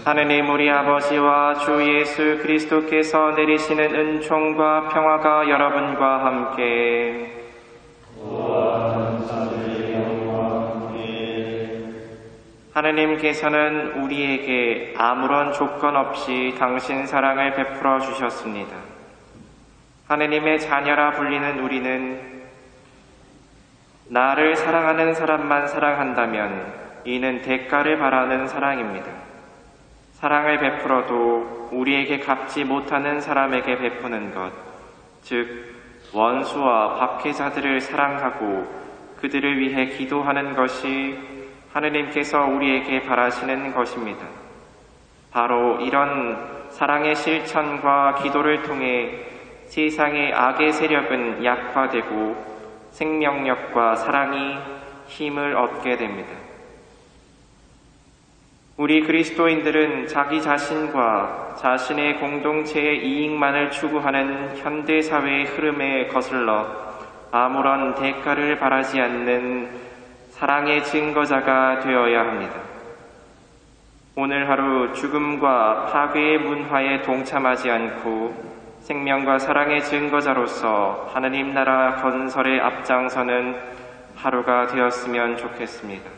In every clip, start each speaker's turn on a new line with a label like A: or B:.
A: 하느님 우리 아버지와 주 예수 그리스도께서 내리시는 은총과 평화가 여러분과 함께 하느님께서는 우리에게 아무런 조건 없이 당신 사랑을 베풀어 주셨습니다. 하느님의 자녀라 불리는 우리는 나를 사랑하는 사람만 사랑한다면 이는 대가를 바라는 사랑입니다. 사랑을 베풀어도 우리에게 갚지 못하는 사람에게 베푸는 것, 즉 원수와 박해자들을 사랑하고 그들을 위해 기도하는 것이 하느님께서 우리에게 바라시는 것입니다. 바로 이런 사랑의 실천과 기도를 통해 세상의 악의 세력은 약화되고 생명력과 사랑이 힘을 얻게 됩니다. 우리 그리스도인들은 자기 자신과 자신의 공동체의 이익만을 추구하는 현대사회의 흐름에 거슬러 아무런 대가를 바라지 않는 사랑의 증거자가 되어야 합니다. 오늘 하루 죽음과 파괴의 문화에 동참하지 않고 생명과 사랑의 증거자로서 하느님 나라 건설에 앞장서는 하루가 되었으면 좋겠습니다.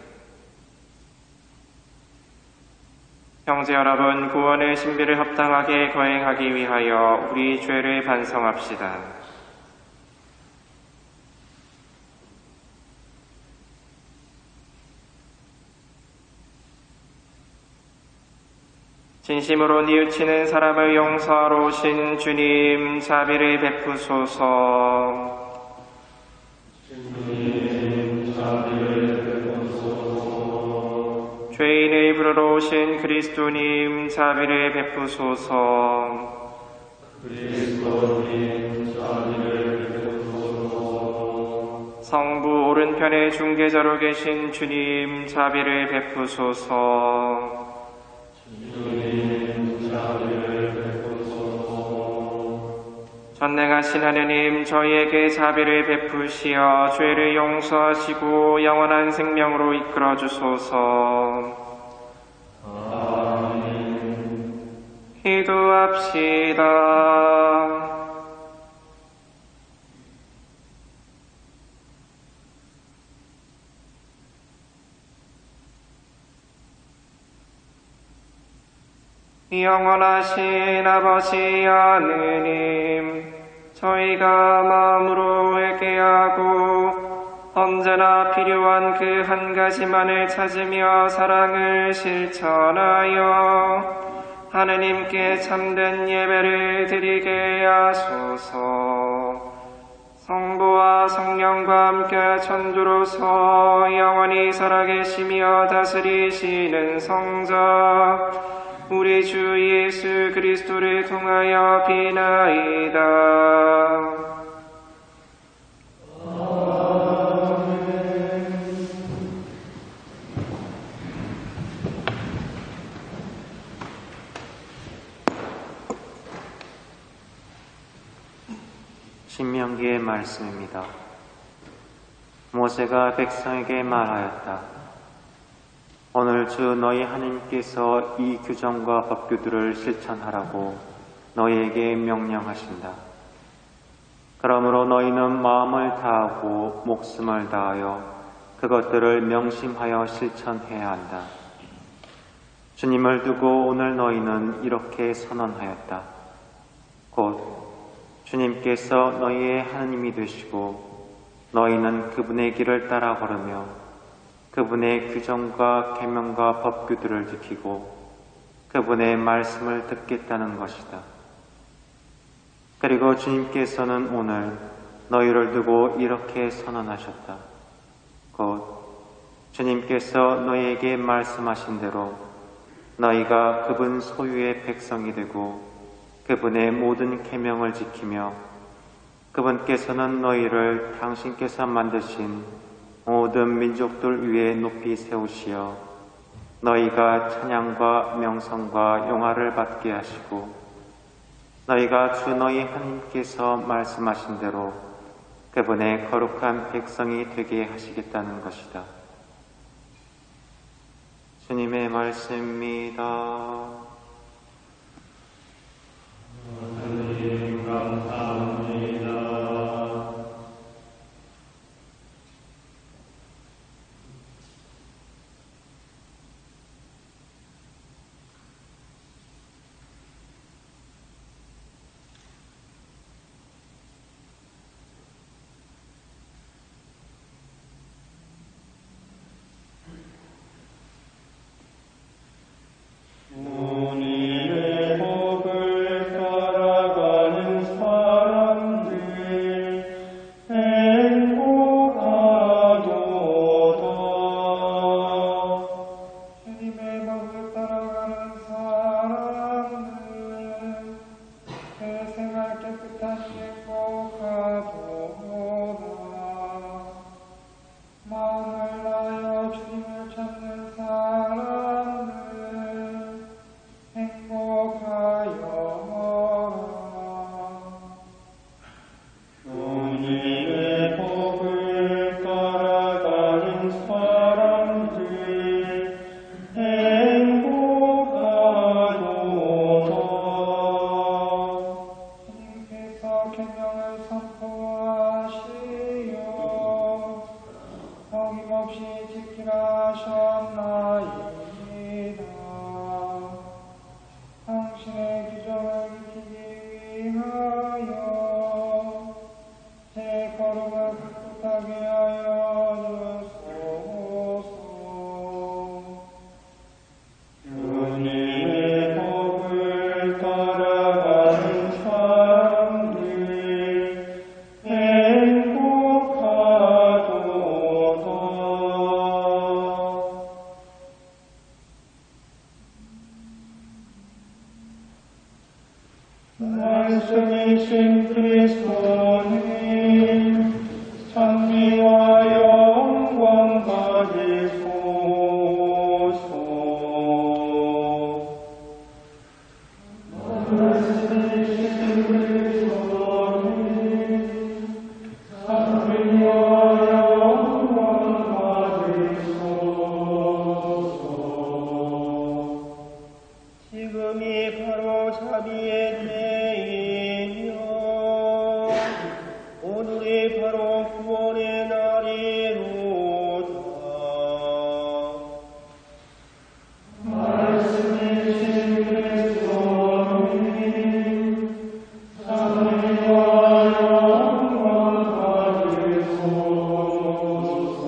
A: 형제 여러분, 구원의 신비를 합당하게 거행하기 위하여 우리 죄를 반성합시다. 진심으로 뉘우치는 사람을 용서하러 오신 주님, 자비를 베푸소서. 죄인을 부르러 오신 그리스도님, 자비를 베푸소서. 성부 오른편에 중개자로 계신 주님, 자비를 베푸소서. 전능하신 하느님, 저희에게 자비를 베푸시어 죄를 용서하시고 영원한 생명으로 이끌어 주소서. 아멘. 기도합시다. 영원하신 아버지 하느님, 저희가 마음으로 회개하고 언제나 필요한 그 한 가지만을 찾으며 사랑을 실천하여 하느님께 참된 예배를 드리게 하소서. 성부와 성령과 함께 천주로서 영원히 살아계시며 다스리시는 성자 우리 주 예수 그리스도를 통하여 비나이다. 아멘.
B: 신명기의 말씀입니다. 모세가 백성에게 말하였다. 오늘 주 너희 하나님께서 이 규정과 법규들을 실천하라고 너희에게 명령하신다. 그러므로 너희는 마음을 다하고 목숨을 다하여 그것들을 명심하여 실천해야 한다. 주님을 두고 오늘 너희는 이렇게 선언하였다. 곧 주님께서 너희의 하나님이 되시고 너희는 그분의 길을 따라 걸으며 그분의 규정과 계명과 법규들을 지키고 그분의 말씀을 듣겠다는 것이다. 그리고 주님께서는 오늘 너희를 두고 이렇게 선언하셨다. 곧 주님께서 너희에게 말씀하신 대로 너희가 그분 소유의 백성이 되고 그분의 모든 계명을 지키며 그분께서는 너희를 당신께서 만드신 모든 민족들 위에 높이 세우시어 너희가 찬양과 명성과 영화를 받게 하시고 너희가 주 너희 하나님께서 말씀하신 대로 그분의 거룩한 백성이 되게 하시겠다는 것이다. 주님의 말씀입니다.
C: 하나님 감사합니다. 주님의 법을 따라가는 사람들 행복하도다. 주님의 법을 따라가는 사람들 새 생활 깨끗한 행복하도다. 마음을 다하여 주님을 찾는 사람들 주님의 법을 따라가는 사람들 행복하도다. 주님께서 계명을 선포하시어 어김없이 지키라 하셨나이다. 당신의 규정을 지키기 위하여 제 걸음을 굳건하게 하여 주소서. 주님의 법을 따라가는 사람들 행복하도다. 말씀이신 그리스도님 찬미와 영광 받으소서. 말씀이신 그리스도님 찬미와 영광 받으소서. 지금이 바로 자비의 때이며 오늘이 바로 구원의 날이로다. 말씀이신 그리스도님 찬미와 영광 받으소서.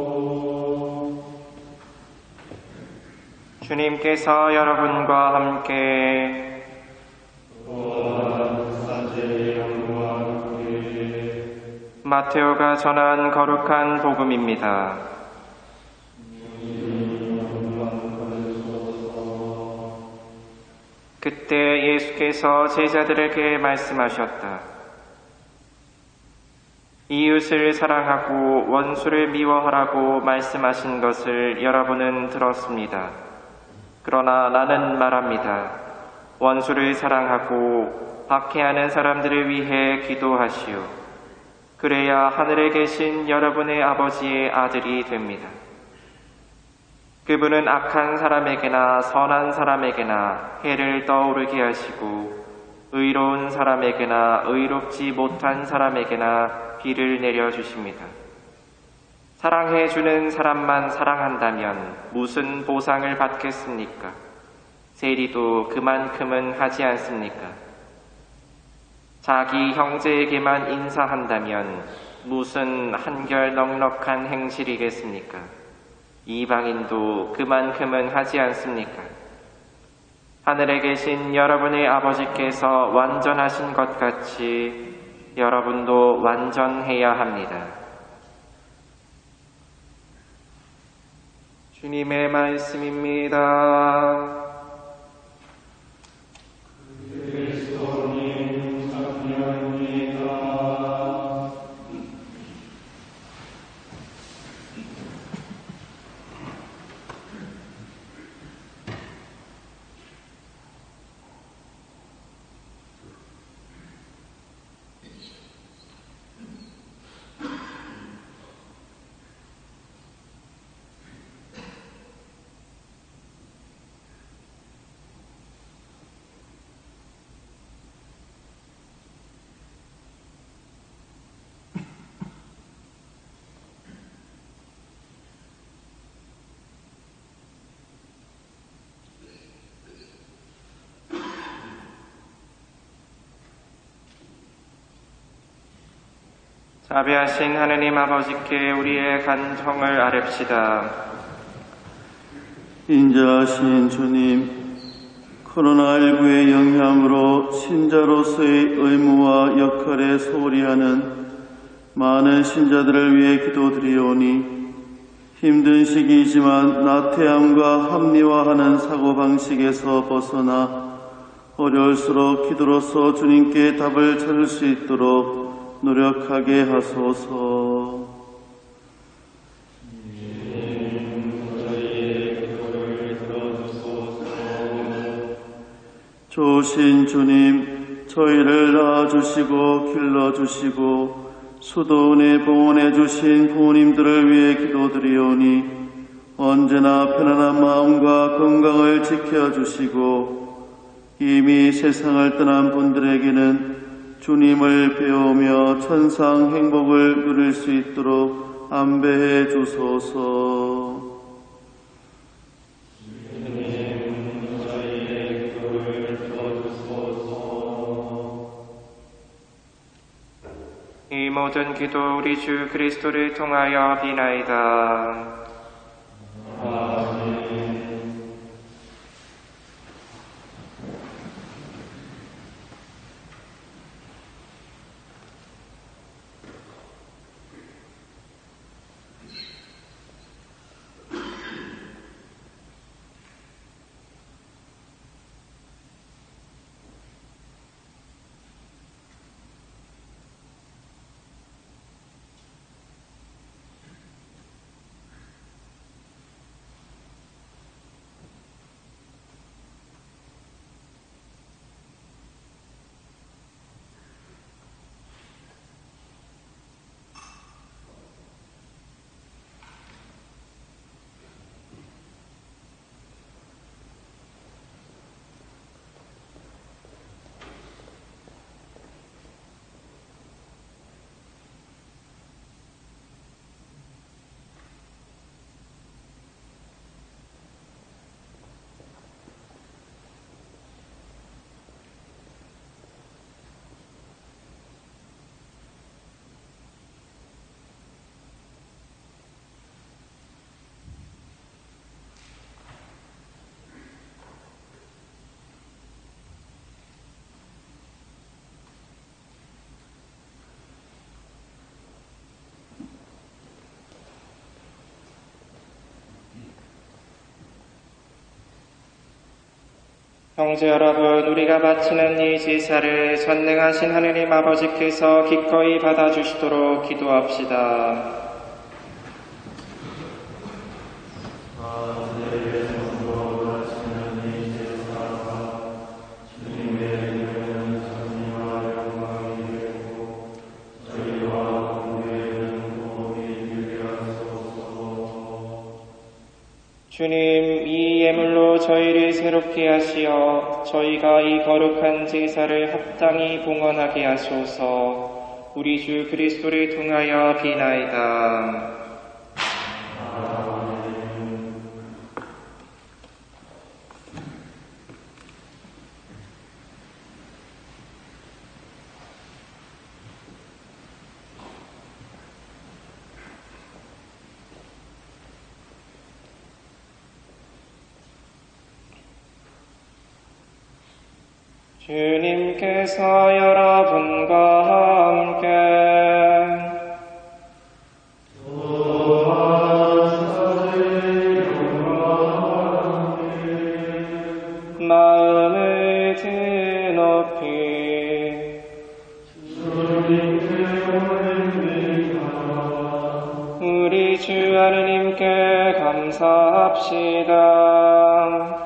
A: 주님께서 여러분과 함께 마테오가 전한 거룩한 복음입니다. 그때 예수께서 제자들에게 말씀하셨다. 이웃을 사랑하고 원수를 미워하라고 말씀하신 것을 여러분은 들었습니다. 그러나 나는 말합니다. 원수를 사랑하고 박해하는 사람들을 위해 기도하시오. 그래야 하늘에 계신 여러분의 아버지의 아들이 됩니다. 그분은 악한 사람에게나 선한 사람에게나 해를 떠오르게 하시고 의로운 사람에게나 의롭지 못한 사람에게나 비를 내려주십니다. 사랑해주는 사람만 사랑한다면 무슨 보상을 받겠습니까? 세리도 그만큼은 하지 않습니까? 자기 형제에게만 인사한다면 무슨 한결 넉넉한 행실이겠습니까? 이방인도 그만큼은 하지 않습니까? 하늘에 계신 여러분의 아버지께서 완전하신 것 같이 여러분도 완전해야 합니다. 주님의 말씀입니다.
C: 그리스도님 찬미합니다.
A: 자비하신 하느님 아버지께 우리의 간청을 아뢰옵시다.
D: 인자하신 주님, 코로나19의 영향으로 신자로서의 의무와 역할에 소홀히 하는 많은 신자들을 위해 기도드리오니 힘든 시기이지만 나태함과 합리화하는 사고방식에서 벗어나 어려울수록 기도로서 주님께 답을 찾을 수 있도록 노력하게 하소서. 좋으신 주님, 저희를 낳아주시고 길러주시고 수도원에 봉헌해 주신 부모님들을 위해 기도드리오니 언제나 편안한 마음과 건강을 지켜주시고 이미 세상을 떠난 분들에게는 주님을 배우며 천상 행복을 누릴 수 있도록 안배해 주소서.
A: 이 모든 기도 우리 주 그리스도를 통하여 비나이다. 형제 여러분, 우리가 바치는 이 제사를 전능하신 하느님 아버지께서 기꺼이 받아주시도록 기도합시다. 주님, 이 예물로 저희를 새롭게 하시어 저희가 이 거룩한 제사를 합당히 봉헌하게 하소서. 우리 주 그리스도를 통하여 비나이다. 주님께서 여러분과 함께 마음을 드높이 우리 주 하느님께 감사합시다.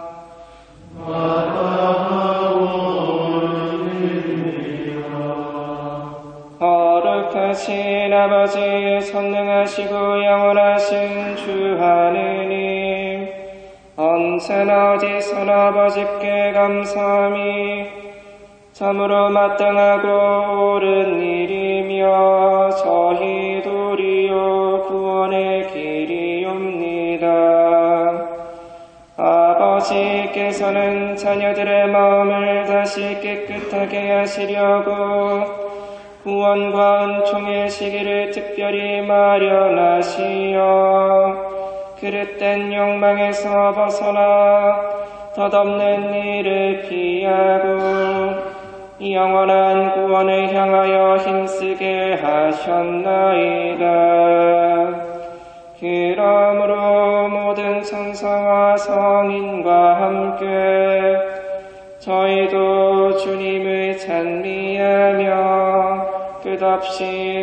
A: 거룩하신 아버지, 선능하시고 영원하신 주 하느님, 언제나 어디서나 아버지께 감사함이 참으로 마땅하고 옳은 일이며 저희 도리요 구원의 길이옵니다. 아버지께서는 자녀들의 마음을 다시 깨끗하게 하시려고 구원과 은총의 시기를 특별히 마련하시어 그릇된 욕망에서 벗어나 덧없는 일을 피하고 영원한 구원을 향하여 힘쓰게 하셨나이다. 그러므로 모든 천사와 성인과 함께 저희도 주님을 찬미하며 끝없이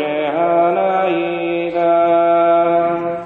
A: 노래하나이다.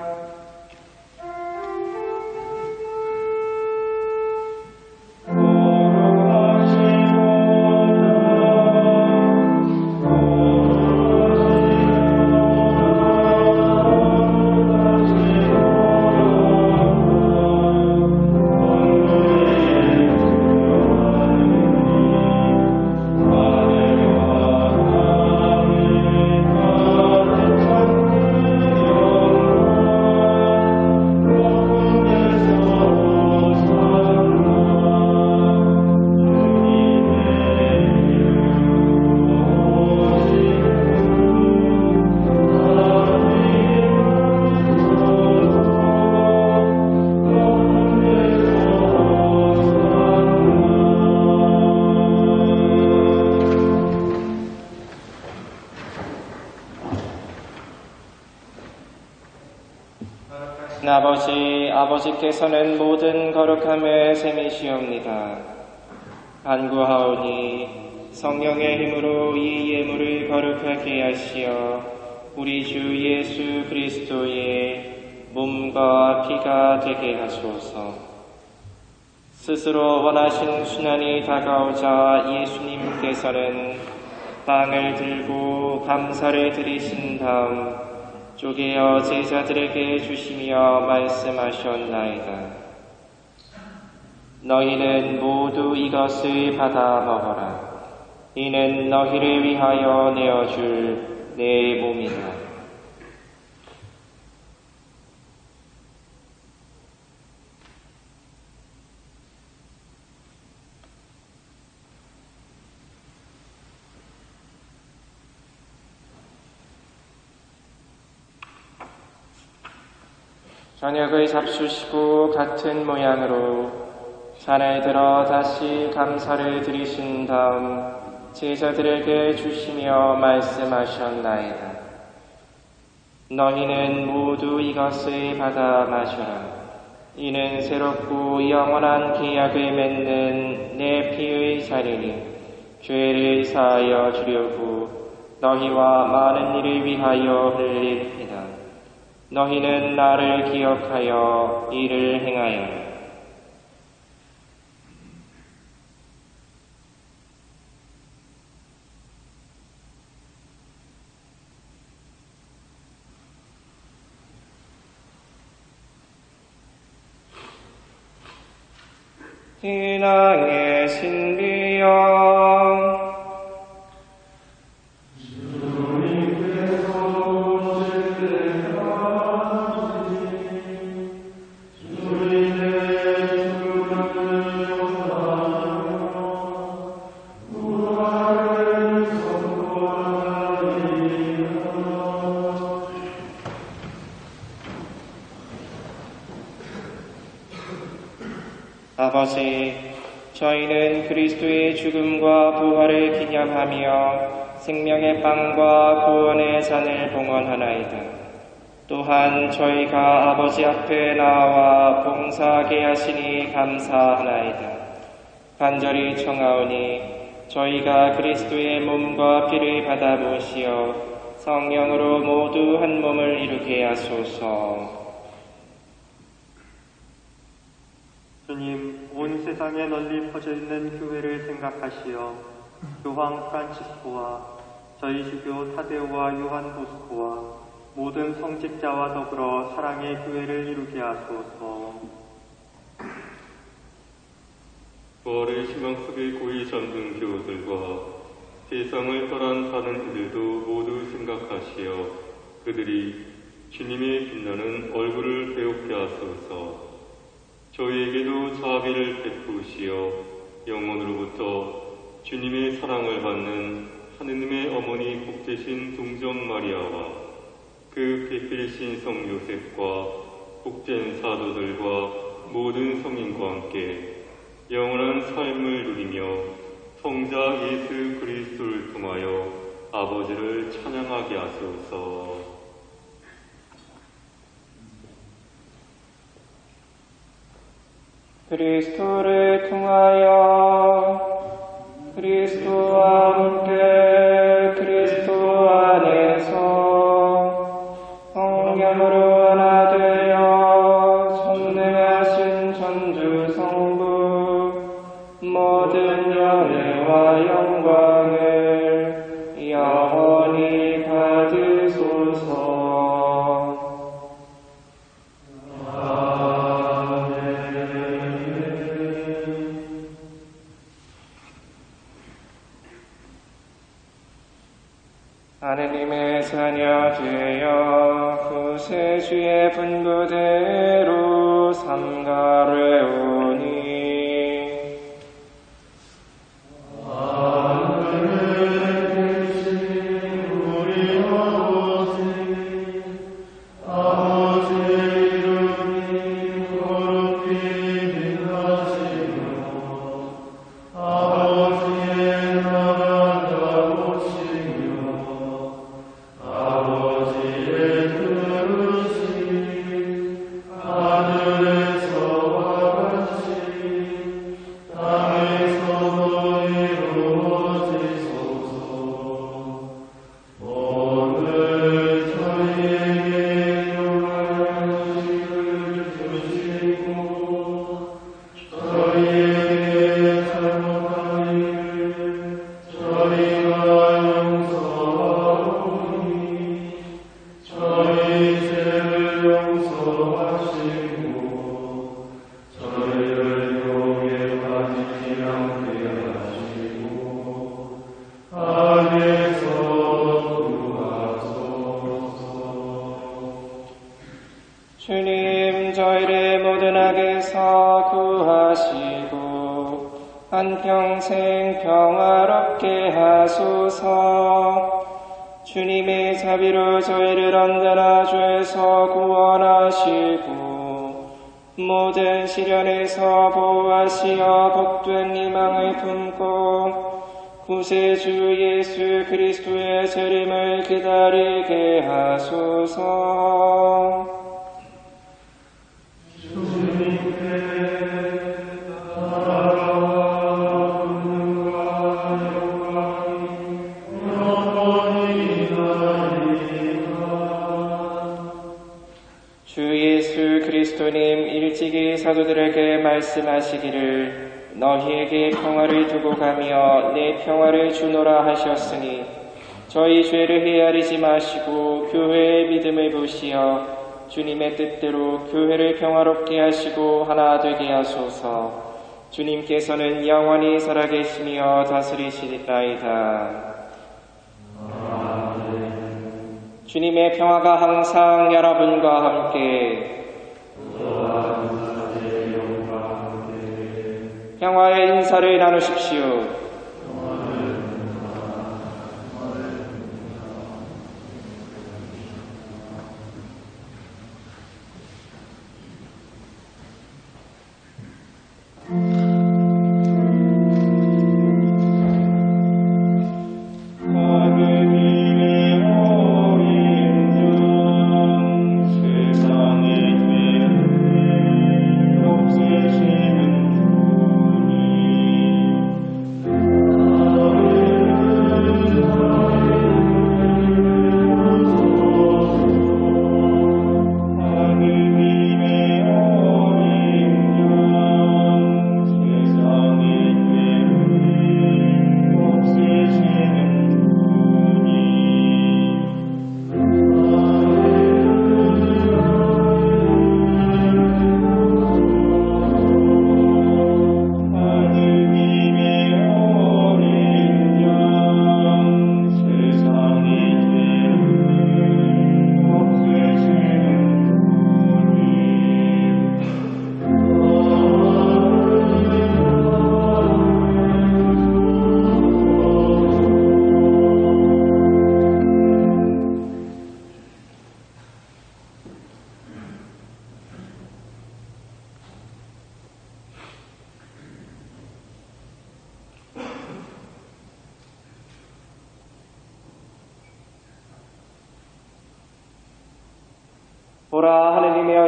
A: 아버지께서는 모든 거룩함의 셈이시옵니다. 간구하오니 성령의 힘으로 이 예물을 거룩하게 하시어 우리 주 예수 그리스도의 몸과 피가 되게 하소서. 스스로 원하신 순환이 다가오자 예수님께서는 빵을 들고 감사를 드리신 다음 쪼개어 제자들에게 주시며 말씀하셨나이다. 너희는 모두 이것을 받아 먹어라. 이는 너희를 위하여 내어줄 내 몸이다. 저녁을 잡수시고 같은 모양으로 잔을 들어 다시 감사를 드리신 다음 제자들에게 주시며 말씀하셨나이다. 너희는 모두 이것을 받아 마셔라. 이는 새롭고 영원한 계약을 맺는 내 피의 잔이니 죄를 사하여 주려고 너희와 많은 이를 위하여 흘릴 피다. 너희는 나를 기억하여 이를 행하여라. 신앙의 신비여 아버지, 저희는 그리스도의 죽음과 부활을 기념하며 생명의 빵과 구원의 잔을 봉헌하나이다. 또한 저희가 아버지 앞에 나와 봉사하게 하시니 감사하나이다. 간절히 청하오니 저희가 그리스도의 몸과 피를 받아 모시어 성령으로 모두 한 몸을 이루게 하소서.
B: 주님, 온 세상에 널리 퍼져 있는 교회를 생각하시어 교황 프란치스코와 저희 주교 타데오와 요한 보스코와 모든 성직자와 더불어 사랑의 교회를 이루게 하소서.
E: 부활의 희망 속에 고이 잠든 교우들과 세상을 떠난 다른 이들도 모두 생각하시어 그들이 주님의 빛나는 얼굴을 배우게 하소서. 저희에게도 자비를 베푸시어 영원으로부터 주님의 사랑을 받는 하느님의 어머니 복되신 동정 마리아와 그 배필신 성 요셉과 복된 사도들과 모든 성인과 함께 영원한 삶을 누리며 성자 예수 그리스도를 통하여 아버지를 찬양하게 하소서.
A: 그리스도를 통하여 그리스도와 함께 그리스도 안에서 성령으로 하나 되어 전능하신 전주 성부 모든 영예와 영광을 영원히 받으소서. 하느님의 자녀 되어 구세주의 분부대로 삼가려오니 주님, 저희를 모든 악에서 구하시고 한평생 평화롭게 하소서. 주님의 자비로 저희를 언제나 죄에서 구원하시고 모든 시련에서 보호하시어 복된 희망을 품고 구세주 예수 그리스도의 재림을 기다리게 하소서. 주 예수 그리스도님 일찍이 사도들에게 말씀하시기를 너희에게 평화를 두고 가며 내 평화를 주노라 하셨으니 저희 죄를 헤아리지 마시고 교회의 믿음을 보시어 주님의 뜻대로 교회를 평화롭게 하시고 하나 되게 하소서. 주님께서는 영원히 살아계시며 다스리시리이다. 주님의 평화가 항상 여러분과 함께 평화의 인사를 나누십시오.
C: 세상의 죄를 없애시는 주님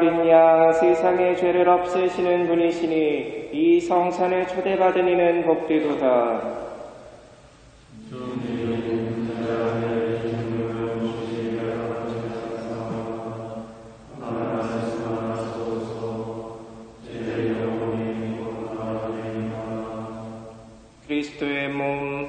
A: 어린 양 세상의 죄를 없애시는 분이시니 이 성찬을 초대받은 이는 복되도다. 그리스도의 몸,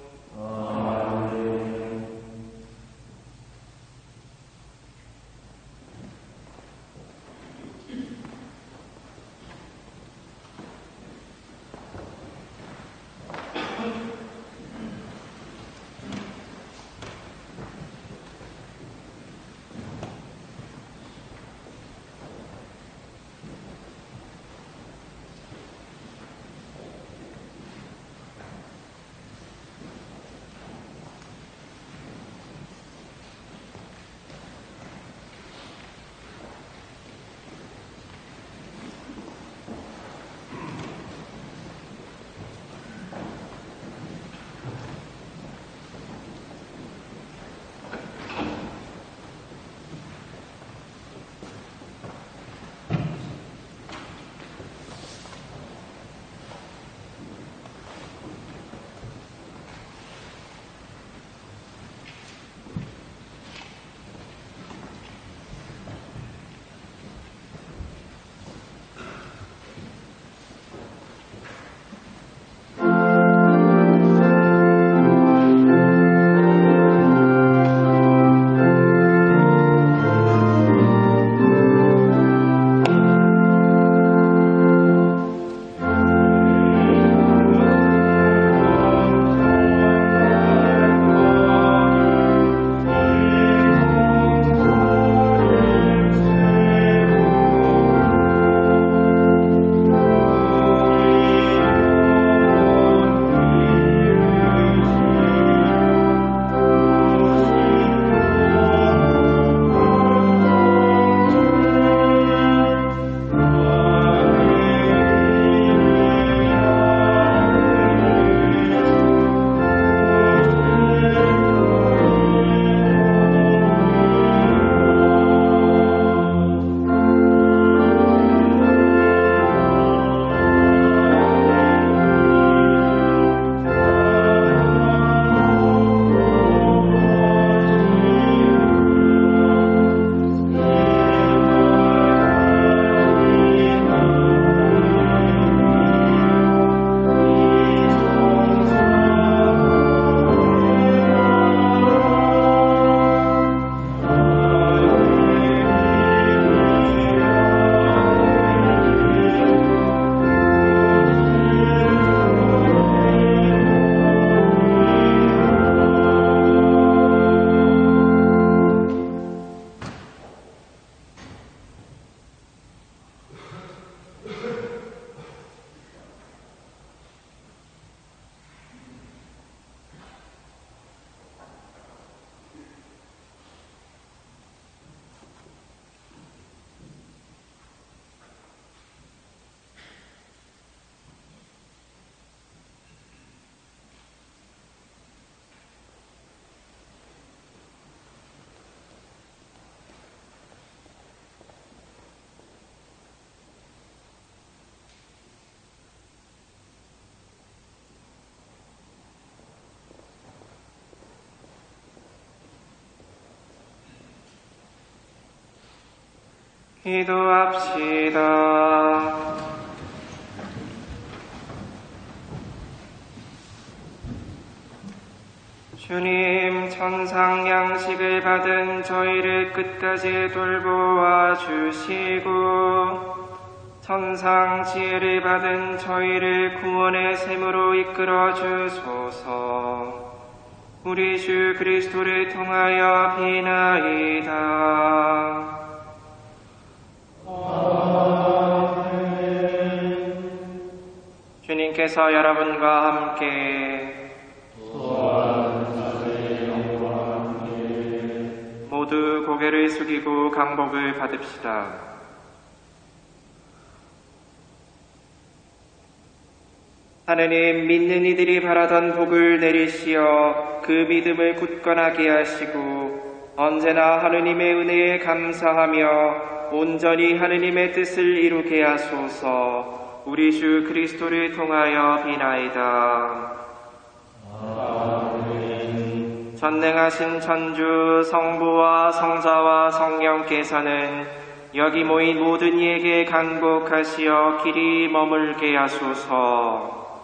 A: 기도합시다. 주님, 천상 양식을 받은 저희를 끝까지 돌보아 주시고 천상 지혜를 받은 저희를 구원의 샘으로 이끌어 주소서. 우리 주 그리스도를 통하여 비나이다. 주님께서 여러분과 함께 모두 고개를 숙이고 강복을 받읍시다. 하느님, 믿는 이들이 바라던 복을 내리시어 그 믿음을 굳건하게 하시고 언제나 하느님의 은혜에 감사하며 온전히 하느님의 뜻을 이루게 하소서. 우리 주 그리스도를 통하여 비나이다.
C: 아멘.
A: 전능하신 천주 성부와 성자와 성령께서는 여기 모인 모든 이에게 강복하시어 길이 머물게 하소서.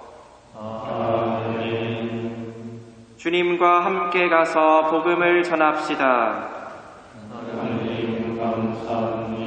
C: 아멘.
A: 주님과 함께 가서 복음을 전합시다.
C: 하나님 감사합니다.